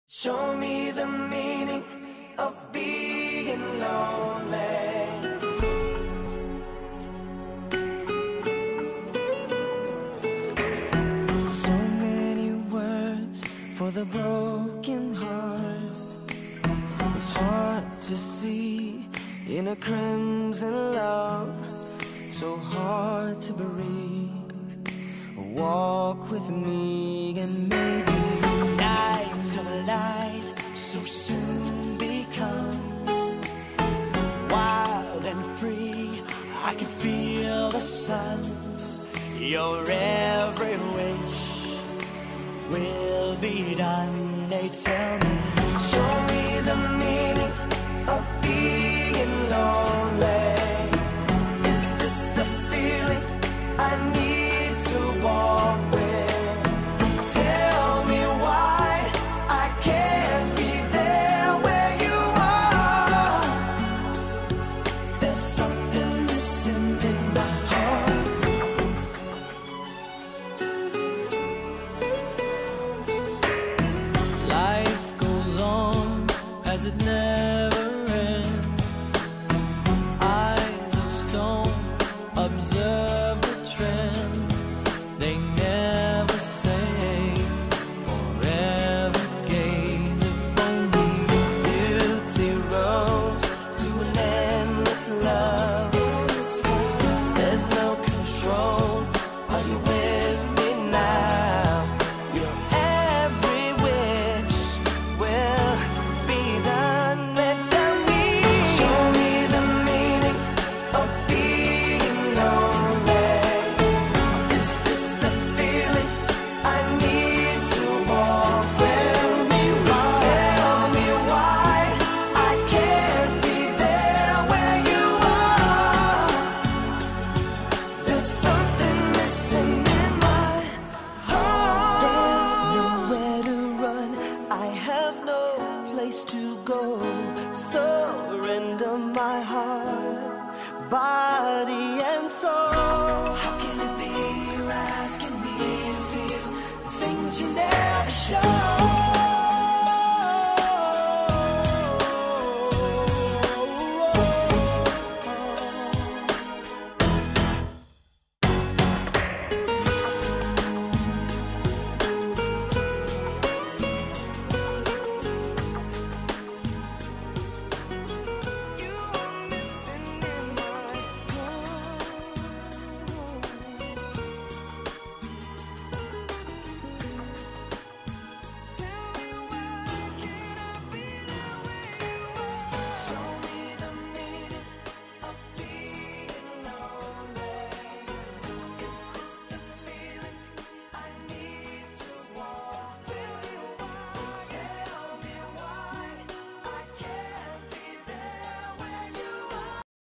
Show me the meaning of being lonely. So many words for the broken heart. It's hard to see in a crimson love. So hard to breathe. Walk with me and maybe nights of light so soon become wild and free. I can feel the sun. Your every wish will be done. They tell me, show me the meaning of being lonely. Is this the feeling I need to walk with? Tell me why I can't be there where you are. There's something missing in my heart. Life goes on as it never ends. Eyes of stone observe the trends. They never say forever gaze. If only beauty rose to an endless love. There's no control. Are you with me now? Your every wish will be done. Tell me, show me the meaning of being lonely. Is this the feeling I need to walk? Tell me why I can't be there where you are. There's something missing in my heart. There's nowhere to run. I have no place to